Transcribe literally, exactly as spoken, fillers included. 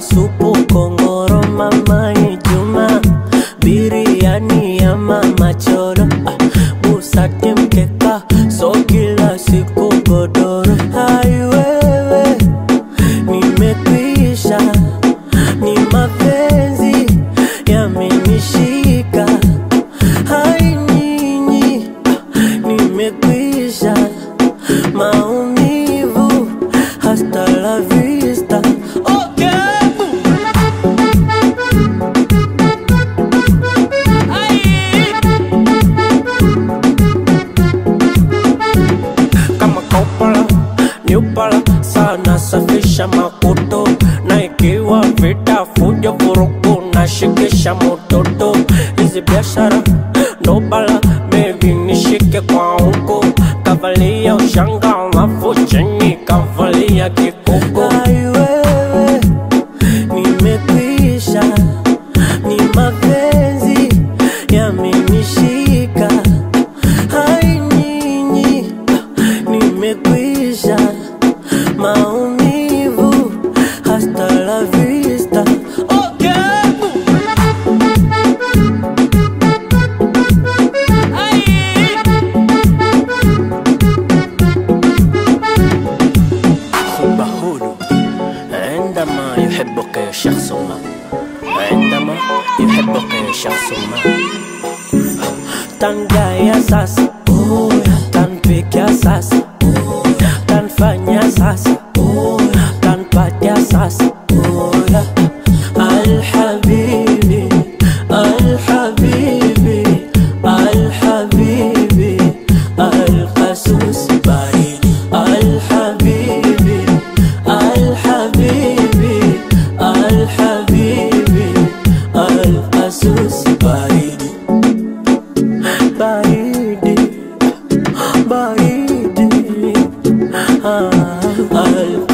supu kongoro mama Juma, biriani ya mama Choro, busati mkeka so kila siku godoro. Hai wewe nimekwisha, ni mapenzi yamenishika. Hai nyinyi nimekwisha, maumivu hasta la vista. Okay. Kama kaupala niupala sana, safisha makuto, na ikiwa vita fujo vurugu na shikisha mototo. Hizi biashara ndo bala, baby nishike kwa huko. Kavalia ushanga alafu chini kavalia kikuko. Hai wewe nimekwisha, ni mapenzi yamenishika. Hai nyinyi nimekwisha, maumivu hasta la vista. Okay. عندما يحبك شخص ما عندما يحبك شخص ما Tangaya sasa, tanpikia sasa, tanfanya sasa, tanpatia sasa. Al-Habibi, Al-Habibi, Al-Habibi, Al-Qasus baridi. Al-Habibi, Al-Habibi, Al-Habibi, Al-Qasus baridi. Baridi, baridi, ah, al